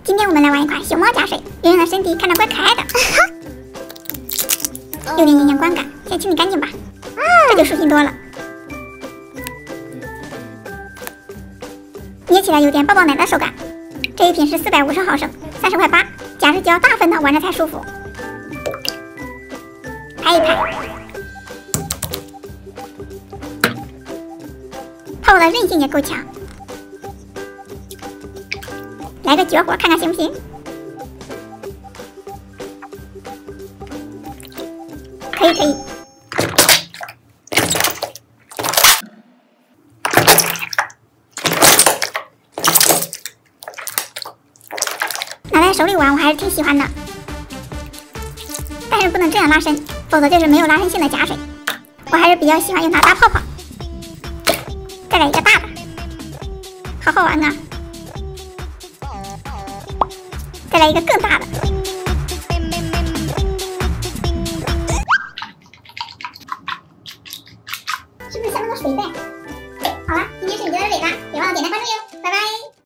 今天我们来玩一款熊猫加水，圆圆的身体看着怪可爱的，有点阴阳观感，先清理干净吧。这就舒心多了。捏起来有点抱抱奶的手感。这一瓶是450毫升，30块8，加水就要大份的，玩着才舒服。拍一拍，泡的韧性也够强。来个绝活，看看行不行？可以可以。拿在手里玩我还是挺喜欢的，但是不能这样拉伸，否则就是没有拉伸性的加水。我还是比较喜欢用它打泡泡。再来一个大的，好好玩啊！再来一个更大的，是不是像那个水袋？好了，今天视频就到这里啦，别忘了点赞关注哟，拜拜。